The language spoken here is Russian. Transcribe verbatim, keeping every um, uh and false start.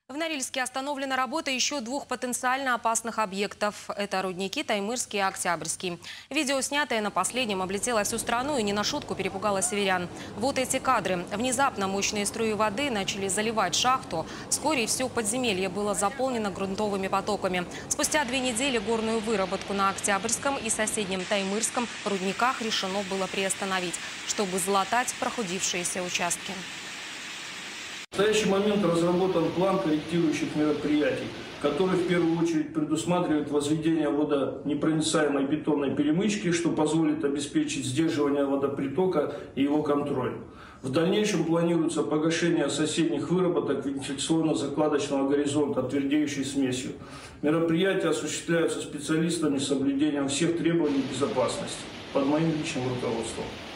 В Норильске остановлена работа еще двух потенциально опасных объектов. Это рудники Таймырский и Октябрьский. Видео, снятое на последнем, облетело всю страну и не на шутку перепугало северян. Вот эти кадры. Внезапно мощные струи воды начали заливать шахту. Вскоре все подземелье было заполнено грунтовыми потоками. Спустя две недели горную выработку на Октябрьском и соседнем Таймырском рудниках решено было приостановить, чтобы залатать прохудившиеся участки. В настоящий момент разработан план корректирующих мероприятий, который в первую очередь предусматривает возведение водонепроницаемой бетонной перемычки, что позволит обеспечить сдерживание водопритока и его контроль. В дальнейшем планируется погашение соседних выработок вентиляционно-закладочного горизонта твердеющей смесью. Мероприятия осуществляются специалистами с соблюдением всех требований безопасности под моим личным руководством.